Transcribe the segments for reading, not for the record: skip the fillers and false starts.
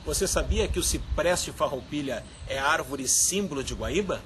Você sabia que o cipreste farroupilha é a árvore símbolo de Guaíba?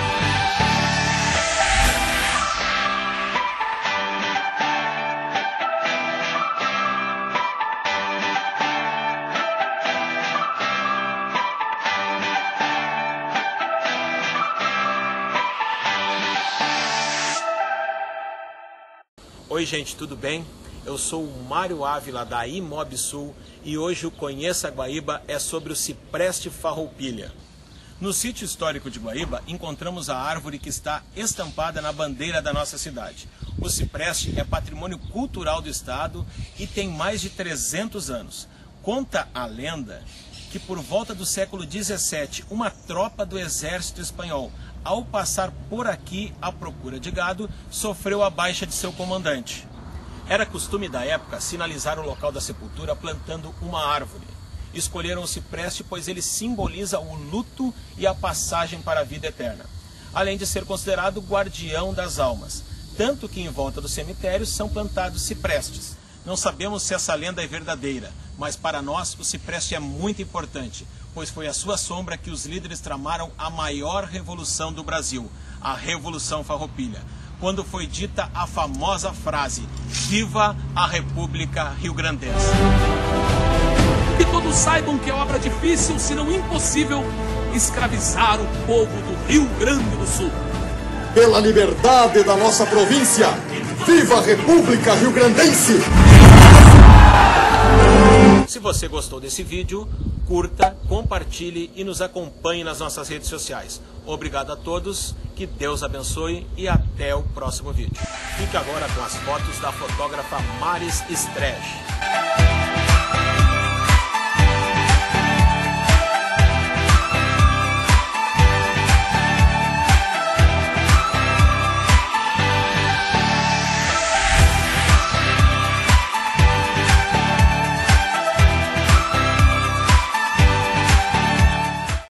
Oi gente, tudo bem? Eu sou o Mário Ávila da Imobsul e hoje o Conheça Guaíba é sobre o cipreste farroupilha. No sítio histórico de Guaíba encontramos a árvore que está estampada na bandeira da nossa cidade. O cipreste é patrimônio cultural do estado e tem mais de 300 anos. Conta a lenda que por volta do século XVII, uma tropa do exército espanhol, ao passar por aqui à procura de gado, sofreu a baixa de seu comandante. Era costume da época sinalizar o local da sepultura plantando uma árvore. Escolheram o cipreste pois ele simboliza o luto e a passagem para a vida eterna, além de ser considerado guardião das almas, tanto que em volta do cemitério são plantados ciprestes. Não sabemos se essa lenda é verdadeira, mas para nós o cipreste é muito importante, pois foi a sua sombra que os líderes tramaram a maior revolução do Brasil, a Revolução Farroupilha, quando foi dita a famosa frase: Viva a República Rio-Grandense! Que todos saibam que é obra difícil, se não impossível, escravizar o povo do Rio Grande do Sul. Pela liberdade da nossa província, viva a República Rio-Grandense! Se você gostou desse vídeo, curta, compartilhe e nos acompanhe nas nossas redes sociais. Obrigado a todos, que Deus abençoe e até o próximo vídeo. Fique agora com as fotos da fotógrafa Maris Stresch.